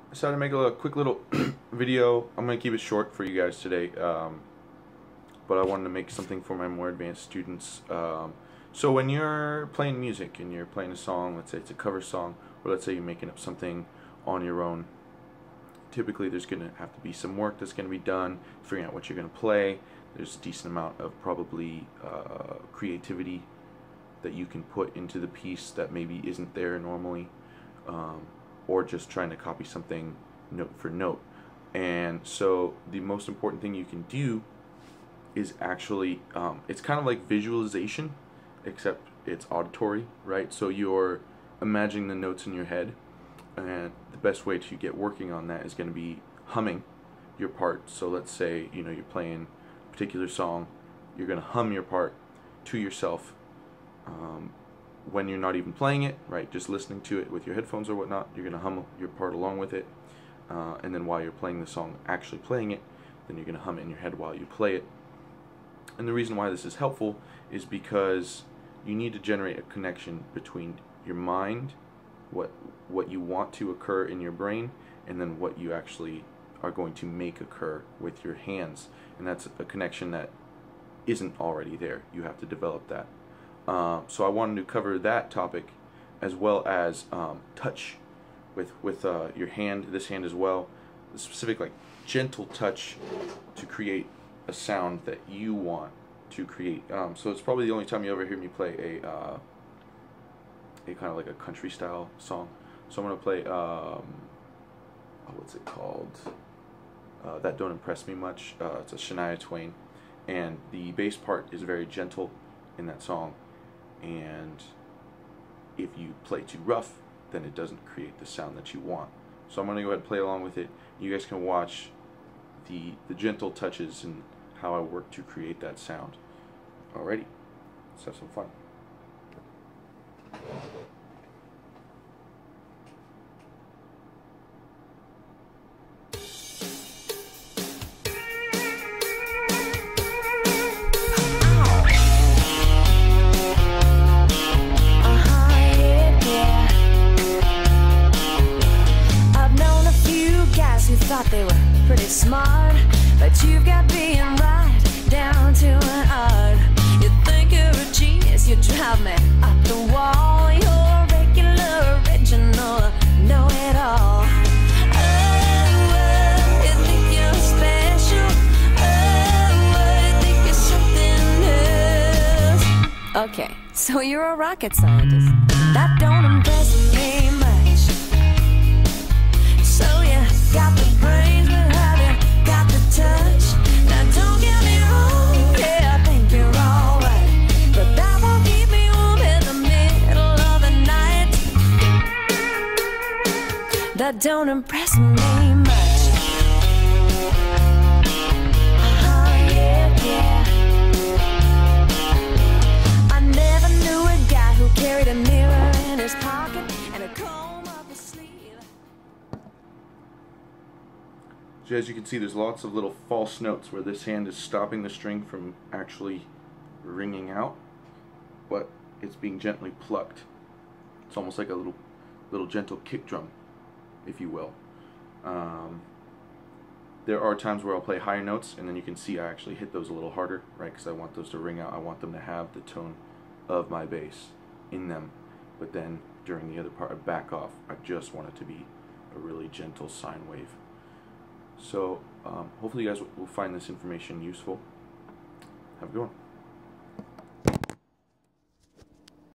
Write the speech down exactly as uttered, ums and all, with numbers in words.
decided to make a little, quick little video. I'm going to keep it short for you guys today, um, but I wanted to make something for my more advanced students. Um, so when you're playing music and you're playing a song, let's say it's a cover song, or let's say you're making up something on your own, typically there's going to have to be some work that's going to be done, figuring out what you're going to play. There's a decent amount of probably uh, creativity that you can put into the piece that maybe isn't there normally, um, or just trying to copy something note for note. And so the most important thing you can do is actually, um, it's kind of like visualization, except it's auditory, right? So you're imagining the notes in your head, and the best way to get working on that is going to be humming your part. So let's say, you know, you're playing a particular song, you're going to hum your part to yourself um, when you're not even playing it, right? Just listening to it with your headphones or whatnot, you're going to hum your part along with it, uh, and then while you're playing the song, actually playing it, then you're going to hum it in your head while you play it. And the reason why this is helpful is because you need to generate a connection between your mind, what what you want to occur in your brain, and then what you actually are going to make occur with your hands. And that's a connection that isn't already there. You have to develop that. Uh, so I wanted to cover that topic, as well as um, touch with with uh, your hand, this hand as well, the specific like gentle touch to create a sound that you want to create. Um, so it's probably the only time you ever hear me play a uh, a kind of like a country style song. So I'm gonna play um, oh, what's it called? Uh, That Don't Impress Me Much. Uh, it's a Shania Twain, and the bass part is very gentle in that song. And if you play too rough, then it doesn't create the sound that you want. So I'm gonna go ahead and play along with it. You guys can watch the the gentle touches and how I work to create that sound. Alrighty, let's have some fun. Thought they were pretty smart, but you've got being right down to an art. You think you're a genius, you drive me up the wall. You're a regular, original, know-it-all. Oh, oh, you think you're special. Oh, oh, you think you're something else. Okay, so you're a rocket scientist. That don't impress me much. So you got the brains, but have you got the touch? Now don't get me wrong, yeah, I think you're alright, but that won't keep me warm in the middle of the night. That don't impress me much. Oh yeah, yeah. I never knew a guy who carried a mirror in his pocket and a comb up his sleeve. So as you can see, there's lots of little false notes where this hand is stopping the string from actually ringing out, but it's being gently plucked. It's almost like a little little gentle kick drum, if you will. Um, there are times where I'll play higher notes, and then you can see I actually hit those a little harder, right? Because I want those to ring out. I want them to have the tone of my bass in them. But then during the other part, I back off. I just want it to be a really gentle sine wave. So um, hopefully you guys will find this information useful. Have a good one.